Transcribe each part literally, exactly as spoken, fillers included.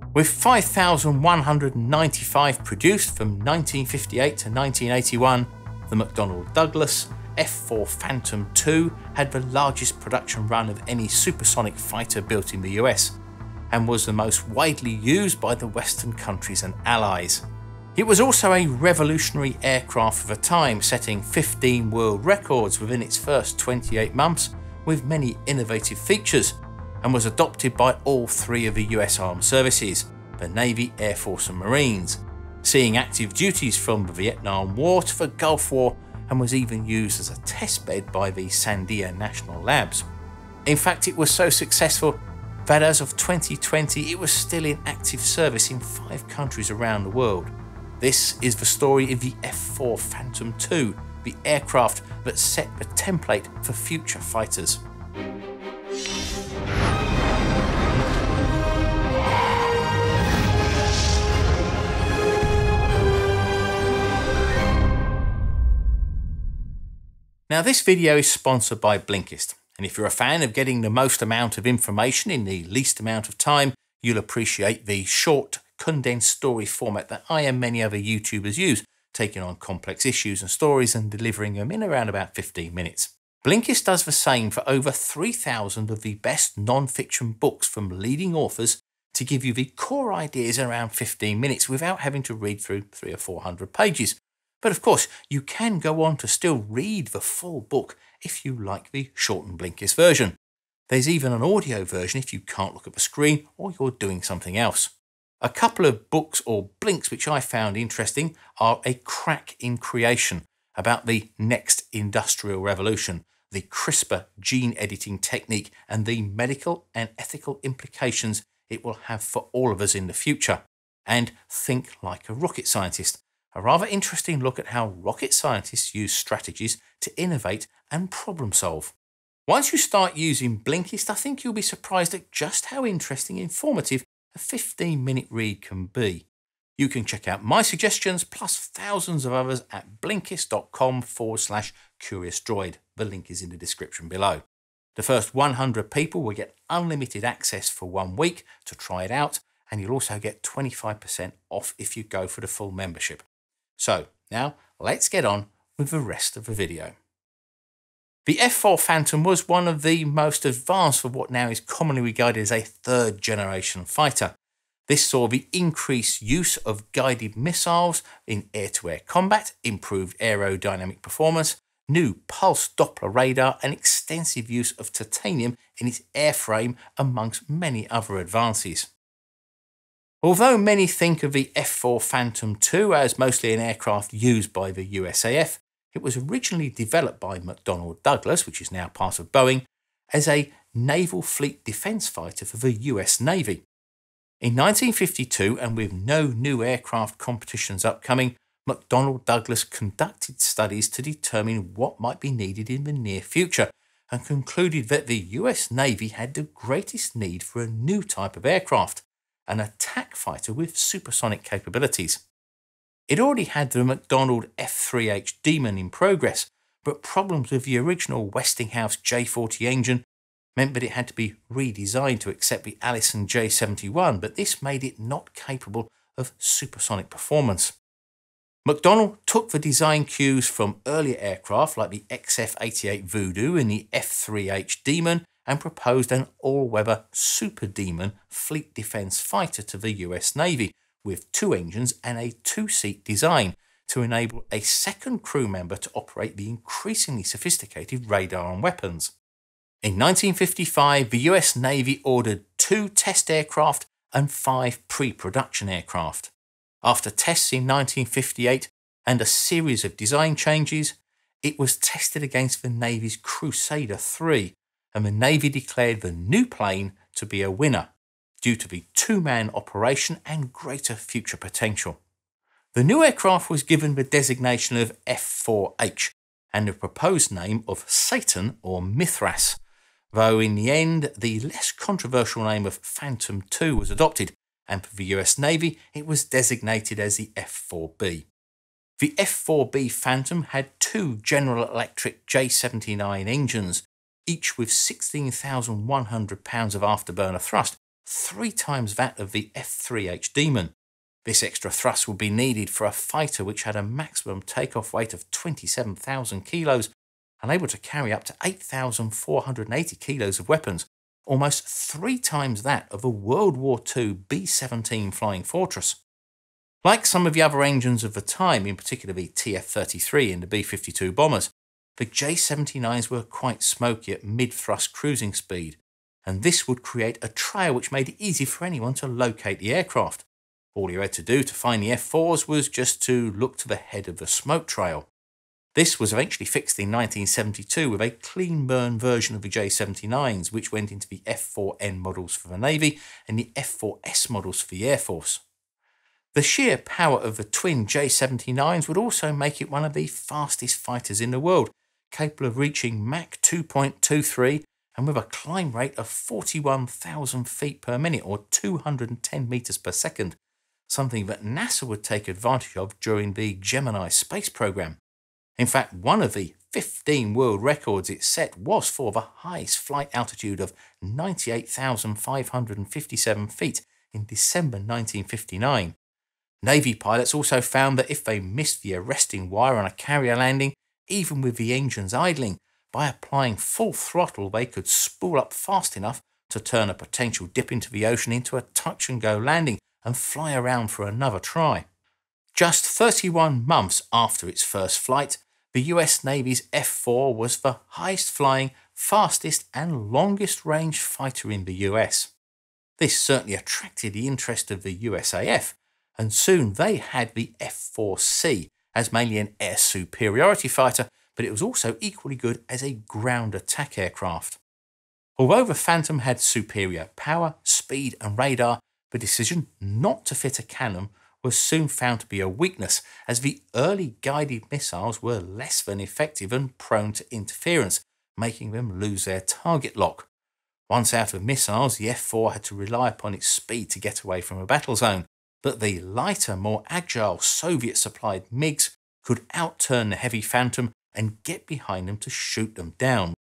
With five thousand one hundred ninety-five produced from nineteen fifty-eight to nineteen eighty-one, the Macdonell Douglas F four Phantom two had the largest production run of any supersonic fighter built in the U S, and was the most widely used by the Western countries and allies. It was also a revolutionary aircraft for the time, setting fifteen world records within its first twenty-eight months with many innovative features, and was adopted by all three of the U S Armed Services, the Navy, Air Force and Marines, seeing active duties from the Vietnam War to the Gulf War, and was even used as a testbed by the Sandia National Labs. In fact, it was so successful that as of twenty twenty it was still in active service in five countries around the world. This is the story of the F four Phantom two, the aircraft that set the template for future fighters. Now, this video is sponsored by Blinkist, and if you're a fan of getting the most amount of information in the least amount of time, you'll appreciate the short, condensed story format that I and many other YouTubers use, taking on complex issues and stories and delivering them in around about fifteen minutes. Blinkist does the same for over three thousand of the best non-fiction books from leading authors to give you the core ideas in around fifteen minutes without having to read through three or four hundred pages. But of course, you can go on to still read the full book if you like the shortened Blinkist version. There's even an audio version if you can't look at the screen or you're doing something else. A couple of books or blinks which I found interesting are A Crack in Creation, about the next industrial revolution, the CRISPR gene editing technique and the medical and ethical implications it will have for all of us in the future, and Think Like a Rocket Scientist, a rather interesting look at how rocket scientists use strategies to innovate and problem solve. Once you start using Blinkist, I think you'll be surprised at just how interesting and informative a fifteen minute read can be. You can check out my suggestions plus thousands of others at blinkist.com forward slash curious droid. The link is in the description below. The first one hundred people will get unlimited access for one week to try it out, and you'll also get twenty-five percent off if you go for the full membership. So now let's get on with the rest of the video. The F four Phantom was one of the most advanced for what now is commonly regarded as a third generation fighter. This saw the increased use of guided missiles in air-to-air combat, improved aerodynamic performance, new pulse Doppler radar and extensive use of titanium in its airframe, amongst many other advances. Although many think of the F four Phantom two as mostly an aircraft used by the U S A F, it was originally developed by Macdonell Douglas, which is now part of Boeing, as a naval fleet defence fighter for the U S Navy. In nineteen fifty-two, and with no new aircraft competitions upcoming, Macdonell Douglas conducted studies to determine what might be needed in the near future, and concluded that the U S Navy had the greatest need for a new type of aircraft, an attack fighter with supersonic capabilities. It already had the Macdonell F three H Demon in progress, but problems with the original Westinghouse J forty engine meant that it had to be redesigned to accept the Allison J seventy-one, but this made it not capable of supersonic performance. Macdonell took the design cues from earlier aircraft like the X F eighty-eight Voodoo and the F three H Demon and proposed an all-weather Super Demon fleet defence fighter to the U S Navy, with two engines and a two-seat design to enable a second crew member to operate the increasingly sophisticated radar and weapons. In nineteen fifty-five, the U S Navy ordered two test aircraft and five pre-production aircraft. After tests in nineteen fifty-eight and a series of design changes, it was tested against the Navy's Crusader three, and the Navy declared the new plane to be a winner, due to the two-man operation and greater future potential. The new aircraft was given the designation of F four H and the proposed name of Satan or Mithras, though in the end the less controversial name of Phantom two was adopted, and for the U S Navy it was designated as the F four B. The F four B Phantom had two General Electric J seventy-nine engines, each with sixteen thousand one hundred pounds of afterburner thrust, three times that of the F three H Demon. This extra thrust would be needed for a fighter which had a maximum takeoff weight of twenty-seven thousand kilos and able to carry up to eight thousand four hundred eighty kilos of weapons, almost three times that of a World War Two B seventeen Flying Fortress. Like some of the other engines of the time, in particular the T F thirty-three and the B fifty-two bombers, the J seventy-nines were quite smoky at mid-thrust cruising speed, and this would create a trail which made it easy for anyone to locate the aircraft. All you had to do to find the F fours was just to look to the head of the smoke trail. This was eventually fixed in nineteen seventy-two with a clean burn version of the J seventy-nines, which went into the F four N models for the Navy and the F four S models for the Air Force. The sheer power of the twin J seventy-nines would also make it one of the fastest fighters in the world, capable of reaching Mach two point two three and with a climb rate of forty-one thousand feet per minute or two hundred ten meters per second, something that NASA would take advantage of during the Gemini space program. In fact, one of the fifteen world records it set was for the highest flight altitude of ninety-eight thousand five hundred fifty-seven feet in December nineteen fifty-nine. Navy pilots also found that if they missed the arresting wire on a carrier landing, even with the engines idling, by applying full throttle they could spool up fast enough to turn a potential dip into the ocean into a touch-and-go landing and fly around for another try. Just thirty-one months after its first flight, the U S Navy's F four was the highest-flying, fastest and longest-range fighter in the U S. This certainly attracted the interest of the U S A F, and soon they had the F four C as mainly an air superiority fighter, but it was also equally good as a ground attack aircraft. Although the Phantom had superior power, speed and radar, the decision not to fit a cannon was soon found to be a weakness, as the early guided missiles were less than effective and prone to interference, making them lose their target lock. Once out of missiles, the F four had to rely upon its speed to get away from a battle zone, but the lighter, more agile Soviet-supplied MiGs could outturn the heavy Phantom and get behind them to shoot them down.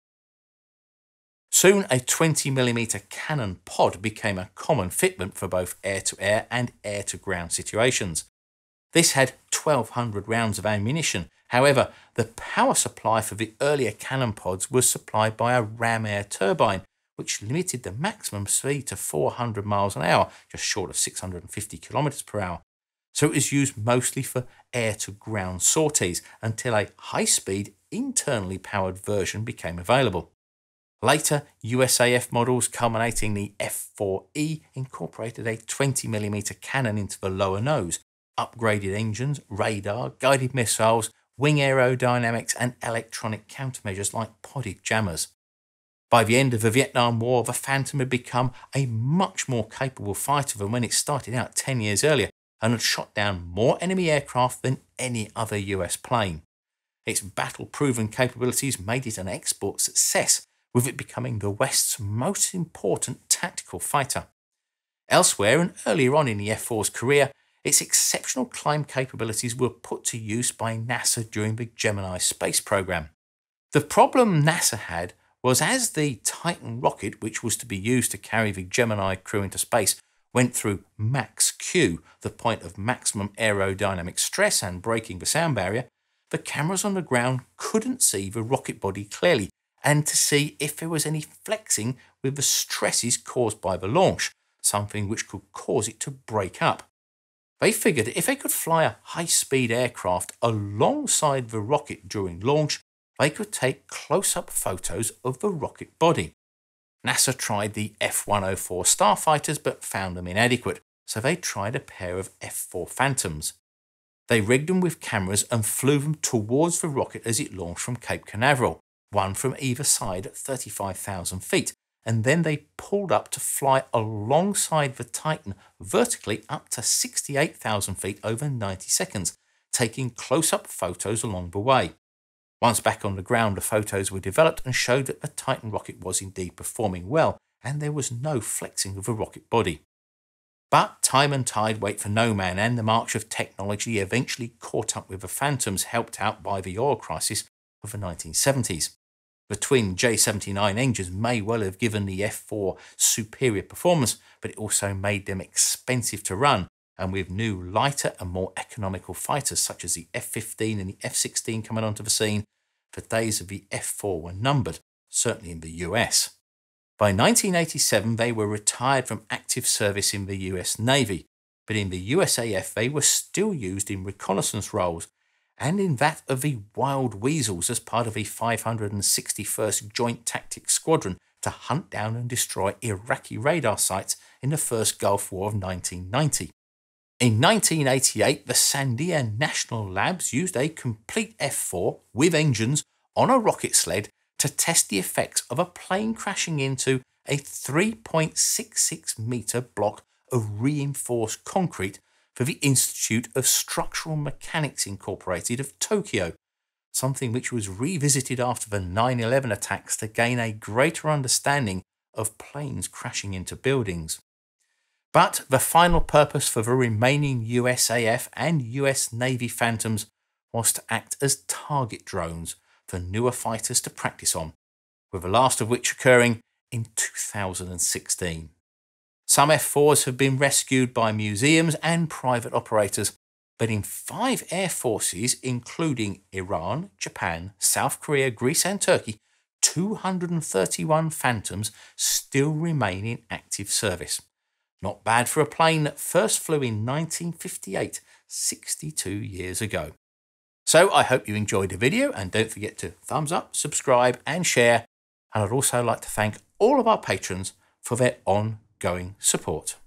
Soon a twenty millimeter cannon pod became a common fitment for both air-to-air and air-to-ground situations. This had twelve hundred rounds of ammunition. However, the power supply for the earlier cannon pods was supplied by a ram air turbine, which limited the maximum speed to four hundred miles an hour, just short of six hundred fifty kilometers per hour. So it was used mostly for air-to-ground sorties until a high-speed, internally powered version became available. Later, U S A F models culminating the F four E incorporated a twenty millimeter cannon into the lower nose, upgraded engines, radar, guided missiles, wing aerodynamics and electronic countermeasures like podded jammers. By the end of the Vietnam War, the Phantom had become a much more capable fighter than when it started out ten years earlier and had shot down more enemy aircraft than any other U S plane. Its battle-proven capabilities made it an export success, with it becoming the West's most important tactical fighter. Elsewhere and earlier on in the F four's career, its exceptional climb capabilities were put to use by NASA during the Gemini space program. The problem NASA had was as the Titan rocket, which was to be used to carry the Gemini crew into space, went through max Q, the point of maximum aerodynamic stress and breaking the sound barrier, the cameras on the ground couldn't see the rocket body clearly and to see if there was any flexing with the stresses caused by the launch, something which could cause it to break up. They figured if they could fly a high-speed aircraft alongside the rocket during launch, they could take close-up photos of the rocket body. NASA tried the F one oh four starfighters but found them inadequate, so they tried a pair of F four Phantoms. They rigged them with cameras and flew them towards the rocket as it launched from Cape Canaveral, one from either side at thirty-five thousand feet, and then they pulled up to fly alongside the Titan vertically up to sixty-eight thousand feet over ninety seconds, taking close-up photos along the way. Once back on the ground, the photos were developed and showed that the Titan rocket was indeed performing well, and there was no flexing of the rocket body. But time and tide wait for no man, and the march of technology eventually caught up with the Phantoms, helped out by the oil crisis of the nineteen seventies. The twin J seventy-nine engines may well have given the F four superior performance, but it also made them expensive to run, and with new lighter and more economical fighters such as the F fifteen and the F sixteen coming onto the scene, the days of the F four were numbered, certainly in the U S. By nineteen eighty-seven, they were retired from active service in the U S Navy, but in the U S A F they were still used in reconnaissance roles, and in that of the Wild Weasels as part of the five hundred sixty-first Joint Tactics Squadron to hunt down and destroy Iraqi radar sites in the first Gulf War of nineteen ninety. In nineteen eighty-eight, the Sandia National Labs used a complete F four with engines on a rocket sled to test the effects of a plane crashing into a three point six six metre block of reinforced concrete for the Institute of Structural Mechanics Incorporated of Tokyo, something which was revisited after the nine eleven attacks to gain a greater understanding of planes crashing into buildings. But the final purpose for the remaining U S A F and U S Navy Phantoms was to act as target drones for newer fighters to practice on, with the last of which occurring in two thousand sixteen. Some F fours have been rescued by museums and private operators, but in five air forces, including Iran, Japan, South Korea, Greece and Turkey, two hundred thirty-one Phantoms still remain in active service. Not bad for a plane that first flew in nineteen fifty-eight, sixty-two years ago. So I hope you enjoyed the video, and don't forget to thumbs up, subscribe and share. And I'd also like to thank all of our patrons for their ongoing support.